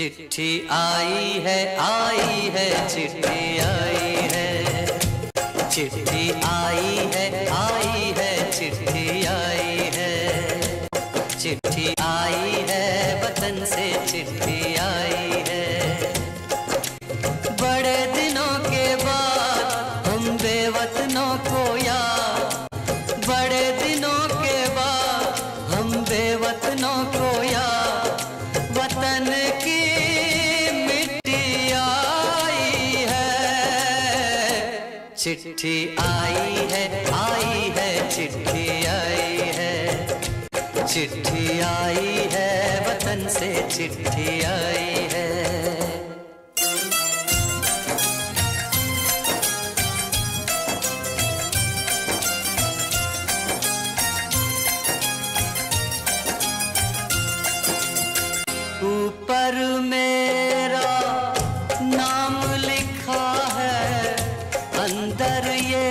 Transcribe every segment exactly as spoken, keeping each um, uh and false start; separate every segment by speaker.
Speaker 1: चिट्ठी आई है आई है चिट्ठी आई है, चिट्ठी आई है आई है चिट्ठी आई है, चिट्ठी आई है वतन से चिट्ठी आई है। बड़े दिनों के बाद हम बेवतनों को याद, बड़े दिनों के बाद हम बेवतनों को याद, वतन की मिट्टी आई है। चिट्ठी आई है आई है चिट्ठी आई है, चिट्ठी आई है वतन से चिट्ठी आई है। ऊपर मेरा नाम लिखा है, अंदर ये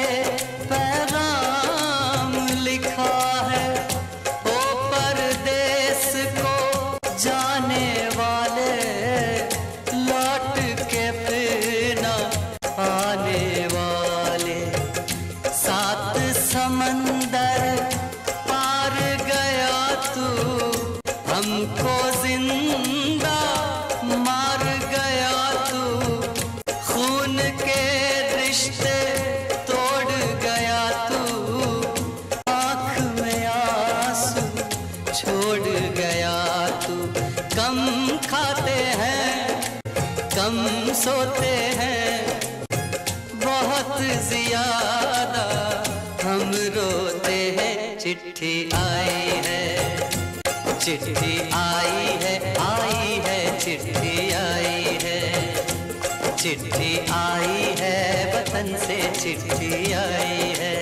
Speaker 1: पैगाम लिखा है। ओ परदेस को जाने वाले, लौट के फिर न आने वाले। सात समंदर पार गया तू, हमको जिंदा मार गया तू, खून के रिश्ते तोड़ गया तू, आँख में आंसू छोड़ गया तू। कम खाते हैं कम सोते हैं, बहुत ज्यादा हम रोते हैं। चिट्ठी आई है चिट्ठी आई है आई है चिट्ठी आई है, चिट्ठी आई है वतन से चिट्ठी आई है।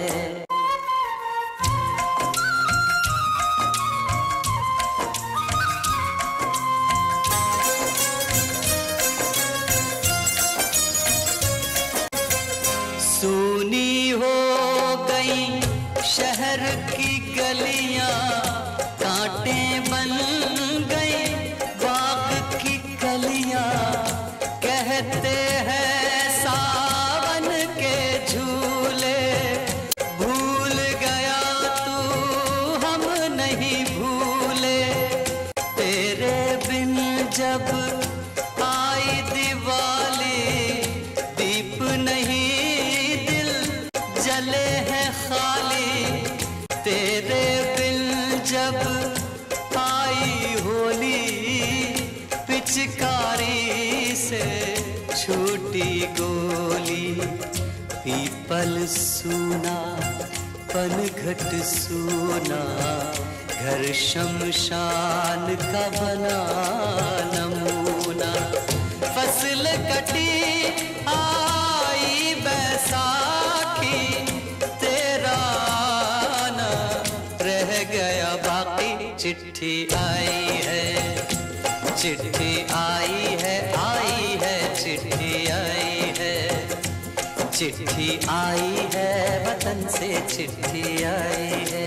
Speaker 1: सूनी हो गई शहर की गलियां, कांटे बन गई बाग की कलियां। कहते हैं सावन के झूले, भूल गया तू हम नहीं भूले। तेरे बिन जब आई दिवाली, दीप नहीं दिल जले हैं खाली। तेरे बिन जब आई होली, पिचकारी से छूटी गोली। पीपल सूना पनघट सूना, घर शमशान का बना नमूना। फसल कटी आई बैसाखी, तेरा आना रह गया बाकी। चिट्ठी आई है चिट्ठी आई है आई है चिट्ठी आई है, चिट्ठी आई है वतन से चिट्ठी आई है।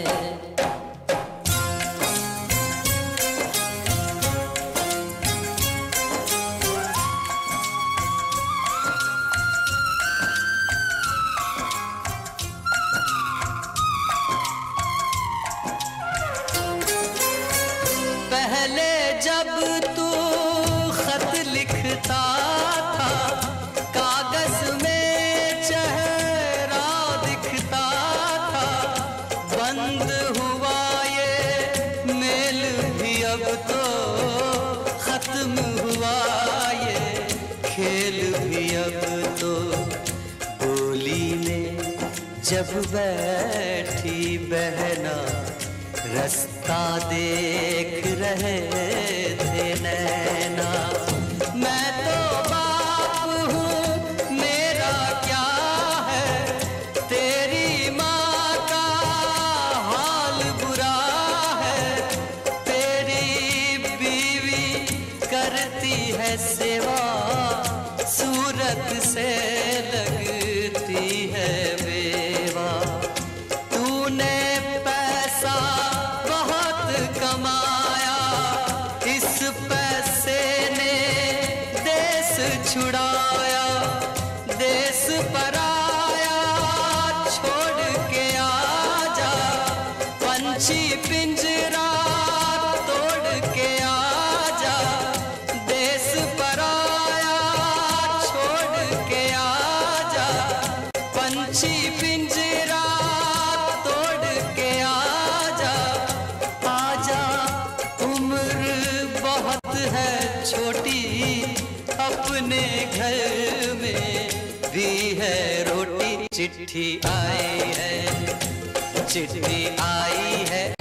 Speaker 1: पहले जब तू खत लिखता था, कागज में चेहरा दिखता था। बंद हुआ ये मेल भी अब तो, खत्म हुआ ये खेल भी अब तो। बोली में जब बैठी बहना, रास्ता देख रहे थे नैना। मैं तो बाप हूँ मेरा क्या है, तेरी माँ का हाल बुरा है। तेरी बीवी करती है सेवा, सूरत से लगती है बेवा। तूने पैसा बहुत कमाया, इस पैसे आजा, देश पराया छोड़ के आजा, पंछी पिंजरा तोड़ के आजा, आजा उम्र बहुत है छोटी, अपने घर में भी है रोटी। चिट्ठी आई है, चिट्ठी आई है,